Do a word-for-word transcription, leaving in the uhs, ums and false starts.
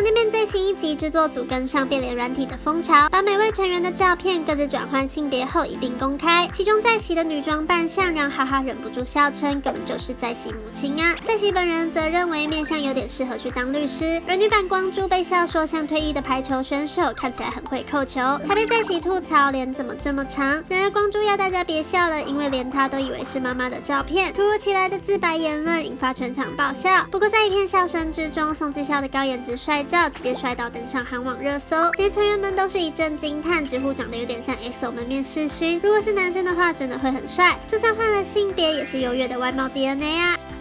双店面最新一集制作组跟上变脸软体的风潮，把每位成员的照片各自转换性别后一并公开。其中在熙的女装扮相让哈哈忍不住笑称，根本就是在熙母亲啊。在熙本人则认为面相有点适合去当律师，而女版光洙被笑说像退役的排球选手，看起来很会扣球，还被在熙吐槽脸怎么这么长。然而光洙要大家别笑了，因为连她都以为是妈妈的照片。突如其来的自白言论引发全场爆笑。不过在一片笑声之中，宋智孝的高颜值帅照直接帅到登上韩网热搜，连成员们都是一阵惊叹，直呼长得有点像 X O 门面世勋，如果是男生的话，真的会很帅，就算换了性别，也是优越的外貌 D N A 啊。